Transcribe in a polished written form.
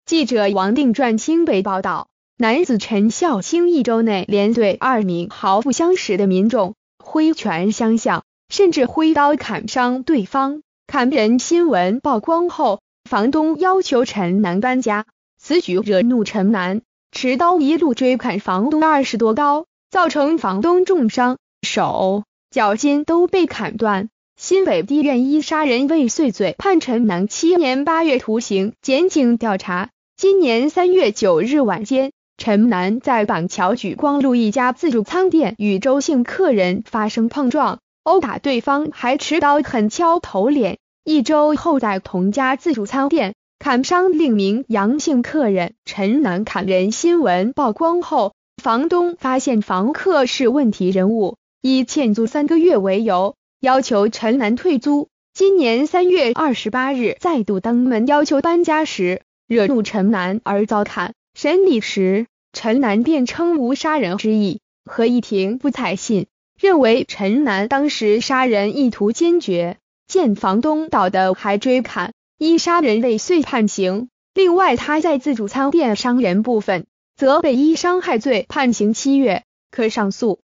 记者王定传清北报道，男子陈孝清1周内连对2名毫不相识的民众挥拳相向，甚至挥刀砍伤对方。砍人新闻曝光后，房东要求陈男搬家，此举惹怒陈男，持刀一路追砍房东20多刀，造成房东重伤，手、脚筋都被砍断。新北地院依杀人未遂罪判陈男7年8月徒刑。检警调查，今年3月9日晚间，陈男在板桥举光路一家自助餐店与周姓客人发生碰撞，殴打对方，还持刀狠敲头脸。1周后，在同家自助餐店砍伤另名杨姓客人。陈男砍人新闻曝光后，房东发现房客是问题人物，以欠租3个月为由，要求陈男退租。今年3月28日再度登门要求搬家时，惹怒陈男而遭砍。审理时，陈男辩称无杀人之意，合议庭不采信，认为陈男当时杀人意图坚决，见房东倒的还追砍，依杀人未遂判刑。另外，他在自助餐店伤人部分，则被依伤害罪判刑7月，可上诉。